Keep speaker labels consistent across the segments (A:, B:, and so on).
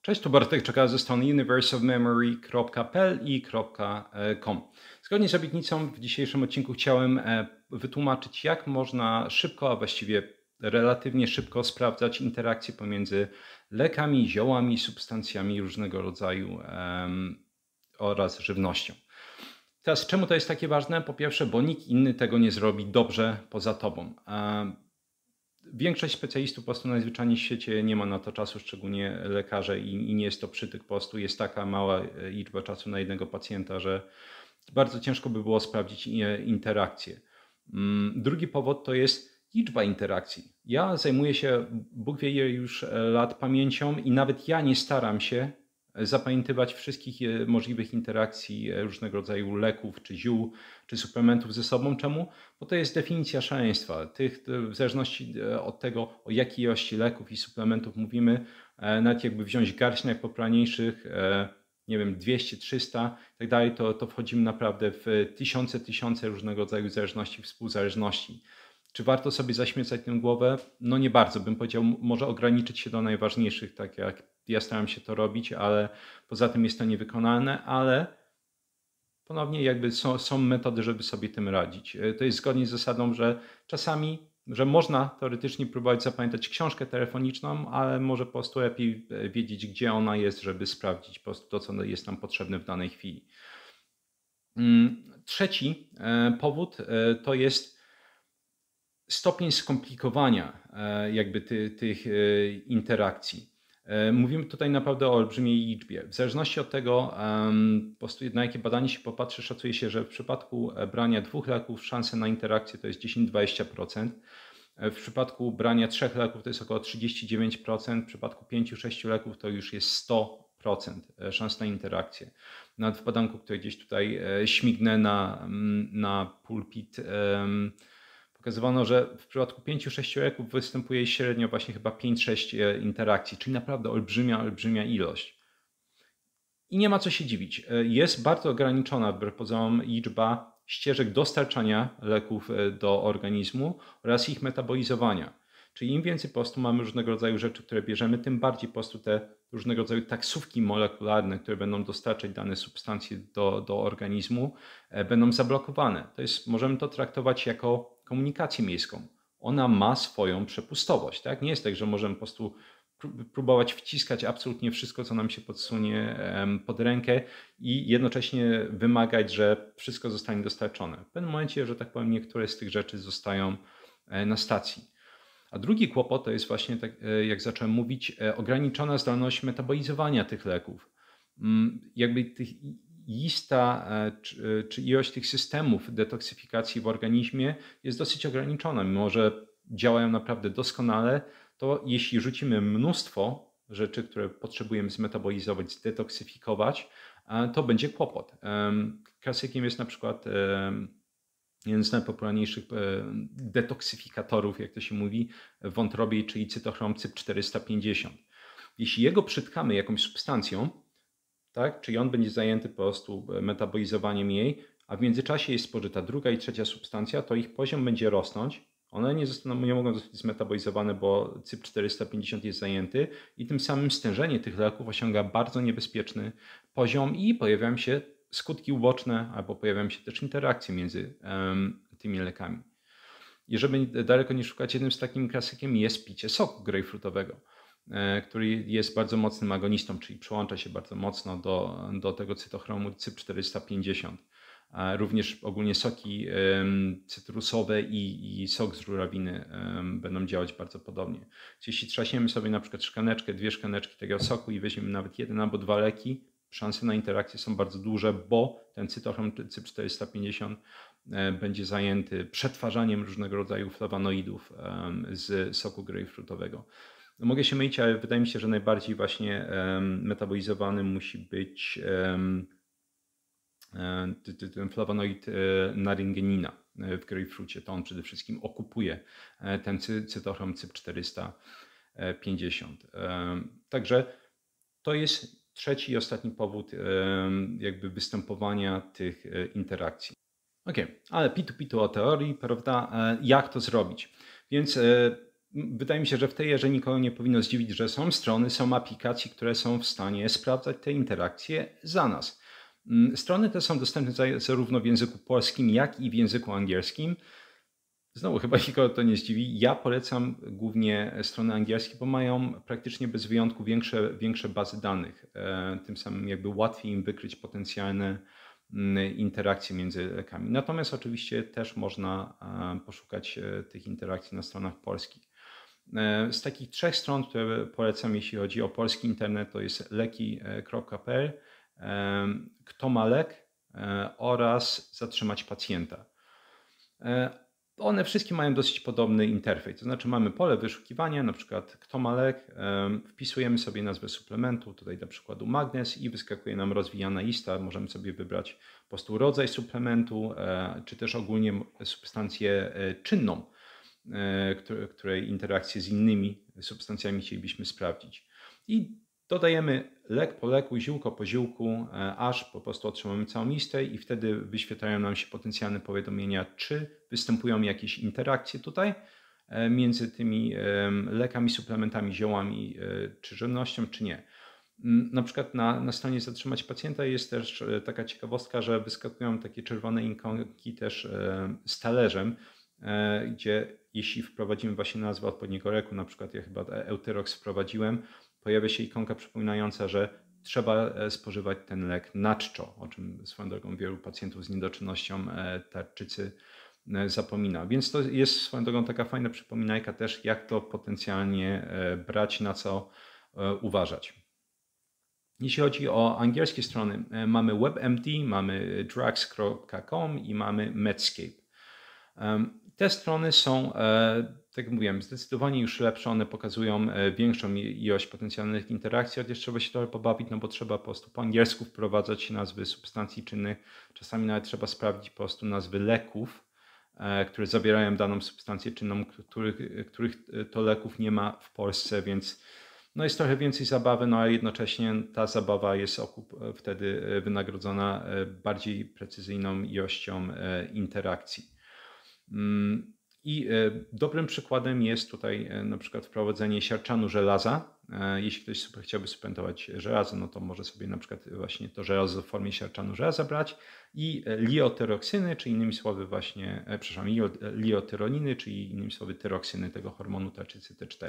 A: Cześć, tu Bartek Czeka ze strony universeofmemory.pl i .com. Zgodnie z obietnicą w dzisiejszym odcinku chciałem wytłumaczyć, jak można szybko, a właściwie relatywnie szybko sprawdzać interakcje pomiędzy lekami, ziołami, substancjami różnego rodzaju oraz żywnością. Teraz, czemu to jest takie ważne? Po pierwsze, bo nikt inny tego nie zrobi dobrze poza tobą. Większość specjalistów po prostu najzwyczajniej w świecie nie ma na to czasu, szczególnie lekarze i nie jest to przytyk po prostu. Jest taka mała liczba czasu na jednego pacjenta, że bardzo ciężko by było sprawdzić interakcje. Drugi powód to jest liczba interakcji. Ja zajmuję się, Bóg wie ile już lat, pamięcią i nawet ja nie staram się zapamiętywać wszystkich możliwych interakcji różnego rodzaju leków, czy ziół, czy suplementów ze sobą. Czemu? Bo to jest definicja szaleństwa. W zależności od tego, o jakiej ilości leków i suplementów mówimy, nawet jakby wziąć garść najpopularniejszych, nie wiem, 200, 300 i tak dalej, to wchodzimy naprawdę w tysiące różnego rodzaju zależności, współzależności. Czy warto sobie zaśmiecać tę głowę? No nie bardzo, bym powiedział, może ograniczyć się do najważniejszych, tak jak ja staram się to robić, ale poza tym jest to niewykonalne, ale ponownie jakby są metody, żeby sobie tym radzić. To jest zgodnie z zasadą, że czasami, że można teoretycznie próbować zapamiętać książkę telefoniczną, ale może po prostu lepiej wiedzieć, gdzie ona jest, żeby sprawdzić po prostu to, co jest nam potrzebne w danej chwili. Trzeci powód to jest stopień skomplikowania jakby tych interakcji. Mówimy tutaj naprawdę o olbrzymiej liczbie. W zależności od tego, po prostu na jakie badanie się popatrzy, szacuje się, że w przypadku brania 2 leków szanse na interakcję to jest 10-20%. W przypadku brania 3 leków to jest około 39%. W przypadku 5-6 leków to już jest 100% szans na interakcję. Nawet w badanku, które gdzieś tutaj śmignę na pulpit, pokazywano, że w przypadku 5-6 leków występuje średnio właśnie chyba 5-6 interakcji, czyli naprawdę olbrzymia ilość. I nie ma co się dziwić. Jest bardzo ograniczona wbrew pozorom liczba ścieżek dostarczania leków do organizmu oraz ich metabolizowania. Czyli im więcej po prostu mamy różnego rodzaju rzeczy, które bierzemy, tym bardziej po prostu te różnego rodzaju taksówki molekularne, które będą dostarczać dane substancje do organizmu, będą zablokowane. Możemy to traktować jako komunikację miejską. Ona ma swoją przepustowość. Tak? Nie jest tak, że możemy po prostu próbować wciskać absolutnie wszystko, co nam się podsunie pod rękę i jednocześnie wymagać, że wszystko zostanie dostarczone. W pewnym momencie, że tak powiem, niektóre z tych rzeczy zostają na stacji. A drugi kłopot to jest właśnie, tak jak zacząłem mówić, ograniczona zdolność metabolizowania tych leków. Jakby lista czy ilość tych systemów detoksyfikacji w organizmie jest dosyć ograniczona. Mimo że działają naprawdę doskonale, to jeśli rzucimy mnóstwo rzeczy, które potrzebujemy zmetabolizować, zdetoksyfikować, to będzie kłopot. Klasykiem jest na przykład jeden z najpopularniejszych detoksyfikatorów, jak to się mówi, w wątrobie, czyli cytochrom CYP450. Jeśli jego przytkamy jakąś substancją, tak, czyli on będzie zajęty po prostu metabolizowaniem jej, a w międzyczasie jest spożyta druga i trzecia substancja, to ich poziom będzie rosnąć. One nie mogą zostać zmetabolizowane, bo CYP450 jest zajęty i tym samym stężenie tych leków osiąga bardzo niebezpieczny poziom i pojawiają się skutki uboczne albo pojawiają się też interakcje między tymi lekami. I żeby daleko nie szukać, jednym z takim klasykiem jest picie soku grejpfrutowego, który jest bardzo mocnym agonistą, czyli przyłącza się bardzo mocno do tego cytochromu CYP450. Również ogólnie soki cytrusowe i sok z żurawiny będą działać bardzo podobnie. Więc jeśli trzaśniemy sobie na przykład szklaneczkę, 2 szklaneczki tego soku i weźmiemy nawet 1 albo 2 leki, szanse na interakcję są bardzo duże, bo ten cytochrom CYP450 będzie zajęty przetwarzaniem różnego rodzaju flavonoidów z soku grejpfrutowego. No mogę się mylić, ale wydaje mi się, że najbardziej właśnie metabolizowany musi być ten flawonoid naringenina w grejpfrucie. To on przede wszystkim okupuje ten cytochrom CYP450. Także to jest trzeci i ostatni powód jakby występowania tych interakcji. Ok, ale pitu o teorii, prawda? Jak to zrobić? Więc wydaje mi się, że w tej erze nikogo nie powinno zdziwić, że są strony, są aplikacje, które są w stanie sprawdzać te interakcje za nas. Strony te są dostępne zarówno w języku polskim, jak i w języku angielskim. Znowu chyba nikogo to nie zdziwi. Ja polecam głównie strony angielskie, bo mają praktycznie bez wyjątku większe bazy danych. Tym samym jakby łatwiej im wykryć potencjalne interakcje między lekami. Natomiast oczywiście też można poszukać tych interakcji na stronach polskich. Z takich 3 stron, które polecam, jeśli chodzi o polski internet, to jest leki.pl, Kto ma lek oraz Zatrzymać pacjenta. One wszystkie mają dosyć podobny interfejs, to znaczy mamy pole wyszukiwania, na przykład kto ma lek, wpisujemy sobie nazwę suplementu, tutaj dla przykładu magnez i wyskakuje nam rozwijana lista, możemy sobie wybrać po prostu rodzaj suplementu, czy też ogólnie substancję czynną, której interakcje z innymi substancjami chcielibyśmy sprawdzić. I dodajemy lek po leku, ziółko po ziółku, aż po prostu otrzymamy całą listę i wtedy wyświetlają nam się potencjalne powiadomienia, czy występują jakieś interakcje tutaj między tymi lekami, suplementami, ziołami czy żywnością, czy nie. Na przykład na stronie Zatrzymać pacjenta jest też taka ciekawostka, że wyskakują takie czerwone ikonki też z talerzem, gdzie jeśli wprowadzimy właśnie nazwę odpowiedniego leku, na przykład ja chyba Euthyrox wprowadziłem, pojawia się ikonka przypominająca, że trzeba spożywać ten lek na czczo, o czym swoją drogą wielu pacjentów z niedoczynnością tarczycy zapomina. Więc to jest swoją drogą taka fajna przypominajka też, jak to potencjalnie brać, na co uważać. Jeśli chodzi o angielskie strony, mamy WebMD, mamy drugs.com i mamy Medscape. Te strony są, tak jak mówiłem, zdecydowanie już lepsze, one pokazują większą ilość potencjalnych interakcji, chociaż trzeba się trochę pobawić, no bo trzeba po prostu po angielsku wprowadzać nazwy substancji czynnych, czasami nawet trzeba sprawdzić po prostu nazwy leków, które zawierają daną substancję czynną, których to leków nie ma w Polsce, więc no jest trochę więcej zabawy, no ale jednocześnie ta zabawa jest wtedy wynagrodzona bardziej precyzyjną ilością interakcji. I dobrym przykładem jest tutaj na przykład wprowadzenie siarczanu żelaza. Jeśli ktoś chciałby suplementować żelazo, no to może sobie na przykład właśnie to żelazo w formie siarczanu żelaza brać i liotyroksyny, czy innymi słowy właśnie, liotyroniny, czyli innymi słowy tyroksyny tego hormonu tarczycy T4.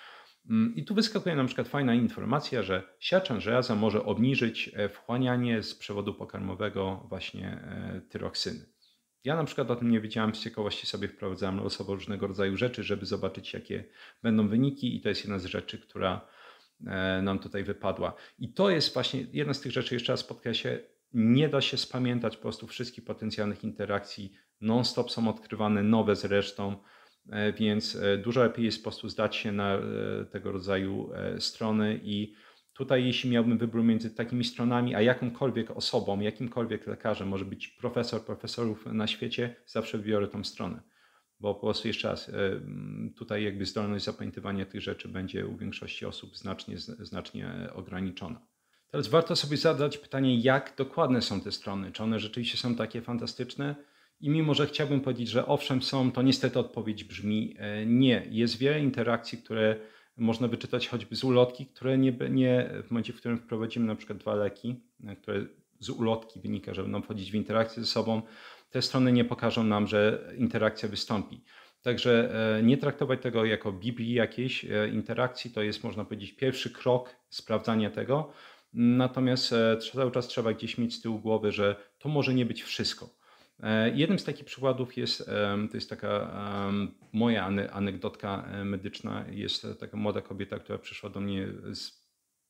A: I tu wyskakuje na przykład fajna informacja, że siarczan żelaza może obniżyć wchłanianie z przewodu pokarmowego właśnie tyroksyny. Ja na przykład o tym nie wiedziałem, z ciekawości sobie wprowadzałem losowo różnego rodzaju rzeczy, żeby zobaczyć, jakie będą wyniki, i to jest jedna z rzeczy, która nam tutaj wypadła. I to jest właśnie jedna z tych rzeczy, jeszcze raz podkreślę, nie da się spamiętać po prostu wszystkich potencjalnych interakcji, non-stop są odkrywane nowe zresztą, więc dużo lepiej jest po prostu zdać się na tego rodzaju strony i tutaj jeśli miałbym wybór między takimi stronami, a jakąkolwiek osobą, jakimkolwiek lekarzem, może być profesorów na świecie, zawsze wybiorę tą stronę. Bo po prostu jeszcze raz, tutaj jakby zdolność zapamiętywania tych rzeczy będzie u większości osób znacznie ograniczona. Teraz warto sobie zadać pytanie, jak dokładne są te strony, czy one rzeczywiście są takie fantastyczne? I mimo, że chciałbym powiedzieć, że owszem są, to niestety odpowiedź brzmi nie. Jest wiele interakcji, które można wyczytać choćby z ulotki, które w momencie, w którym wprowadzimy na przykład 2 leki, które z ulotki wynika, że będą wchodzić w interakcję ze sobą, te strony nie pokażą nam, że interakcja wystąpi. Także nie traktować tego jako Biblii jakiejś interakcji, to jest, można powiedzieć, pierwszy krok sprawdzania tego. Natomiast cały czas trzeba gdzieś mieć z tyłu głowy, że to może nie być wszystko. Jednym z takich przykładów jest, to jest taka moja anegdotka medyczna, jest taka młoda kobieta, która przyszła do mnie z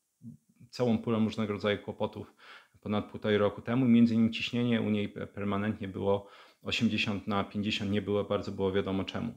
A: całą pulą różnego rodzaju kłopotów ponad 1,5 roku temu. Między innymi ciśnienie u niej permanentnie było 80/50, nie było bardzo było wiadomo czemu.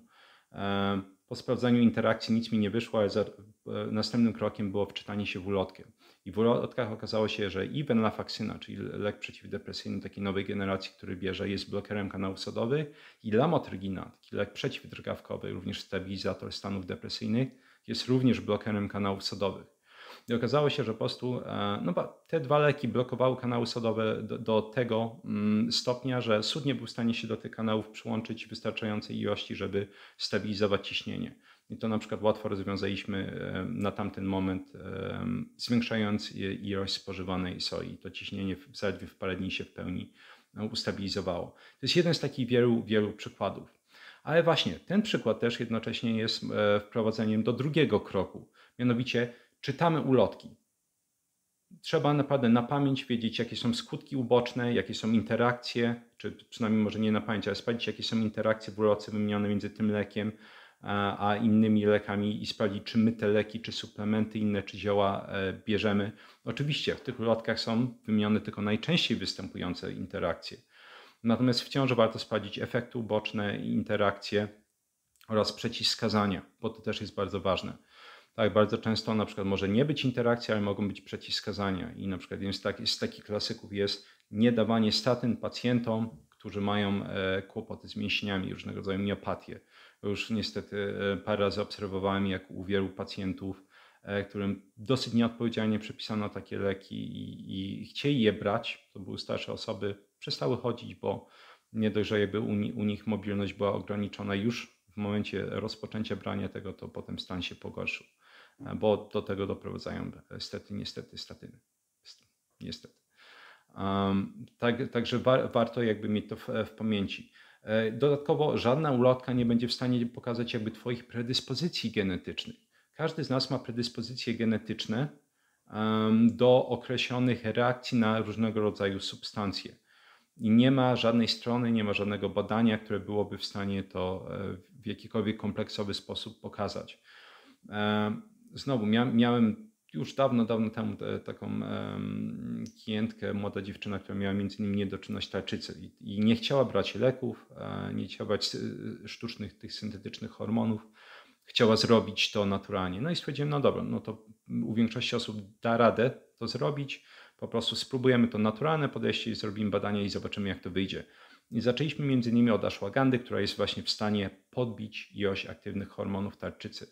A: Po sprawdzaniu interakcji nic mi nie wyszło, ale następnym krokiem było wczytanie się w ulotkę. I w ulotkach okazało się, że i venlafaxyna, czyli lek przeciwdepresyjny takiej nowej generacji, który bierze, jest blokerem kanałów sodowych, i lamotrygina, taki lek przeciwdrgawkowy, również stabilizator stanów depresyjnych, jest również blokerem kanałów sodowych. I okazało się, że po prostu te 2 leki blokowały kanały sodowe do tego stopnia, że sód nie był w stanie się do tych kanałów przyłączyć w wystarczającej ilości, żeby stabilizować ciśnienie. I to na przykład łatwo rozwiązaliśmy na tamten moment, zwiększając ilość spożywanej soi. To ciśnienie zaledwie w parę dni się w pełni ustabilizowało. To jest jeden z takich wielu przykładów. Ale właśnie ten przykład też jednocześnie jest wprowadzeniem do drugiego kroku. Mianowicie czytamy ulotki. Trzeba naprawdę na pamięć wiedzieć, jakie są skutki uboczne, jakie są interakcje, czy przynajmniej może nie na pamięć, ale sprawdzić, jakie są interakcje w ulotce wymienione między tym lekiem a innymi lekami i sprawdzić, czy my te leki, czy suplementy inne, czy zioła bierzemy. Oczywiście w tych ulotkach są wymienione tylko najczęściej występujące interakcje. Natomiast wciąż warto sprawdzić efekty uboczne, interakcje oraz przeciwwskazania, bo to też jest bardzo ważne. Tak, bardzo często na przykład może nie być interakcji, ale mogą być przeciwwskazania i na przykład z takich klasyków jest niedawanie statyn pacjentom, którzy mają kłopoty z mięśniami, różnego rodzaju miopatię. Już niestety parę razy obserwowałem, jak u wielu pacjentów, którym dosyć nieodpowiedzialnie przepisano takie leki i chcieli je brać, to były starsze osoby, przestały chodzić, bo nie dość, że jakby u nich mobilność była ograniczona już w momencie rozpoczęcia brania tego, to potem stan się pogorszył, bo do tego doprowadzają niestety statyny. Niestety. Także warto jakby mieć to w pamięci. Dodatkowo żadna ulotka nie będzie w stanie pokazać jakby Twoich predyspozycji genetycznych. Każdy z nas ma predyspozycje genetyczne do określonych reakcji na różnego rodzaju substancje. I nie ma żadnej strony, nie ma żadnego badania, które byłoby w stanie to w jakikolwiek kompleksowy sposób pokazać. Znowu, miałem już dawno temu taką klientkę, młoda dziewczyna, która miała między innymi niedoczynność tarczycy i nie chciała brać leków, nie chciała brać sztucznych, tych syntetycznych hormonów, chciała zrobić to naturalnie. No i stwierdziłem, no dobra, no to u większości osób da radę to zrobić, po prostu spróbujemy to naturalne podejście, zrobimy badania i zobaczymy, jak to wyjdzie. I zaczęliśmy między innymi od ashwagandy, która jest właśnie w stanie podbić ilość aktywnych hormonów tarczycy.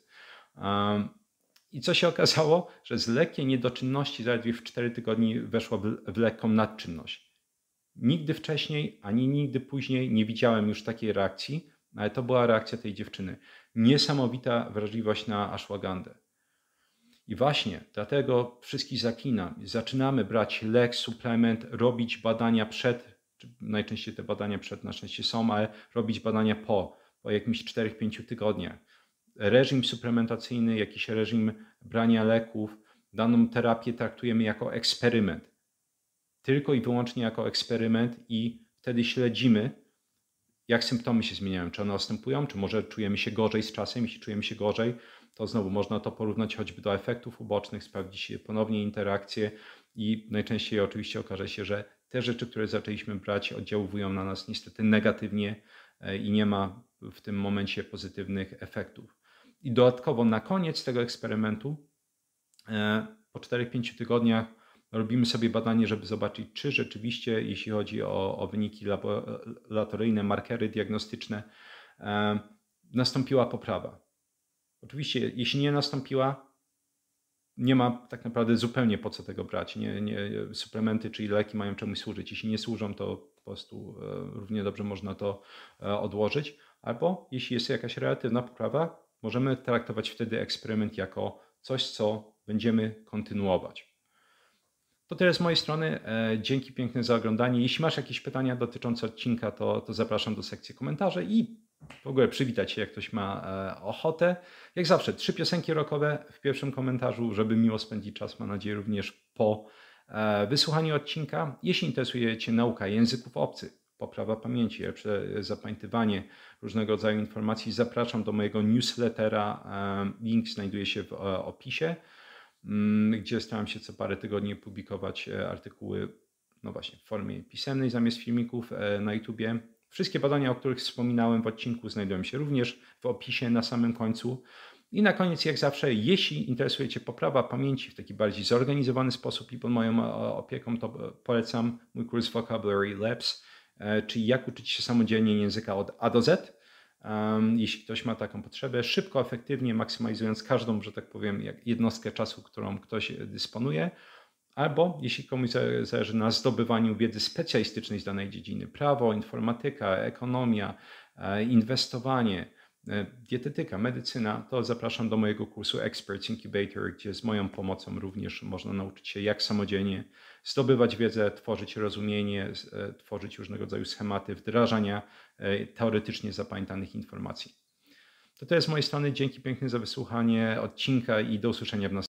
A: I co się okazało? Że z lekkiej niedoczynności zaledwie w 4 tygodnie weszła w lekką nadczynność. Nigdy wcześniej, ani nigdy później nie widziałem już takiej reakcji, ale to była reakcja tej dziewczyny. Niesamowita wrażliwość na ashwagandę. I właśnie dlatego wszystkich zaklinam. Zaczynamy brać lek, suplement, robić badania przed, najczęściej te badania przed na szczęście są, ale robić badania po jakimś 4-5 tygodniach. Reżim suplementacyjny, jakiś reżim brania leków, daną terapię traktujemy jako eksperyment. Tylko i wyłącznie jako eksperyment i wtedy śledzimy, jak symptomy się zmieniają, czy one następują, czy może czujemy się gorzej z czasem. Jeśli czujemy się gorzej, to znowu można to porównać choćby do efektów ubocznych, sprawdzić ponownie interakcje i najczęściej oczywiście okaże się, że te rzeczy, które zaczęliśmy brać, oddziałują na nas niestety negatywnie i nie ma w tym momencie pozytywnych efektów. I dodatkowo na koniec tego eksperymentu, po 4-5 tygodniach, robimy sobie badanie, żeby zobaczyć, czy rzeczywiście, jeśli chodzi o wyniki laboratoryjne, markery diagnostyczne, nastąpiła poprawa. Oczywiście, jeśli nie nastąpiła, nie ma tak naprawdę zupełnie po co tego brać. Suplementy, czyli leki mają czemuś służyć. Jeśli nie służą, to po prostu równie dobrze można to odłożyć. Albo jeśli jest jakaś relatywna poprawa, możemy traktować wtedy eksperyment jako coś, co będziemy kontynuować. To tyle z mojej strony. Dzięki piękne za oglądanie. Jeśli masz jakieś pytania dotyczące odcinka, to zapraszam do sekcji komentarzy i w ogóle przywitać się, jak ktoś ma ochotę. Jak zawsze, 3 piosenki rockowe w pierwszym komentarzu, żeby miło spędzić czas, mam nadzieję, również po wysłuchaniu odcinka. Jeśli interesuje Cię nauka języków obcych, poprawa pamięci, lepsze zapamiętywanie różnego rodzaju informacji, zapraszam do mojego newslettera. Link znajduje się w opisie, gdzie staram się co parę tygodni publikować artykuły, no właśnie, w formie pisemnej zamiast filmików na YouTubie. Wszystkie badania, o których wspominałem w odcinku, znajdują się również w opisie na samym końcu. I na koniec, jak zawsze, jeśli interesuje Cię poprawa pamięci w taki bardziej zorganizowany sposób i pod moją opieką, to polecam mój kurs Vocabulary Labs, czyli jak uczyć się samodzielnie języka od A do Z. Jeśli ktoś ma taką potrzebę, szybko, efektywnie, maksymalizując każdą, że tak powiem, jednostkę czasu, którą ktoś dysponuje, albo jeśli komuś zależy na zdobywaniu wiedzy specjalistycznej z danej dziedziny, prawo, informatyka, ekonomia, inwestowanie, dietetyka, medycyna, to zapraszam do mojego kursu Experts Incubator, gdzie z moją pomocą również można nauczyć się, jak samodzielnie zdobywać wiedzę, tworzyć rozumienie, tworzyć różnego rodzaju schematy wdrażania teoretycznie zapamiętanych informacji. To jest z mojej strony. Dzięki pięknie za wysłuchanie odcinka i do usłyszenia w następnym.